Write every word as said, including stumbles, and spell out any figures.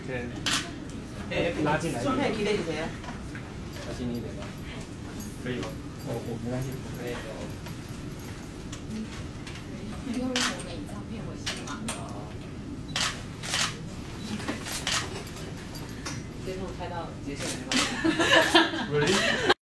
先，哎，拉进来。 顺便给你谁？ 拉近一点吧。可以吗？我我没关系。可以。 因为我们以照片为先嘛。 最后拍到接线了吗？